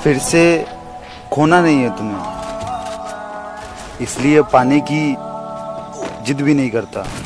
फिर से खोना नहीं है तुम्हें, इसलिए पाने की जिद भी नहीं करता।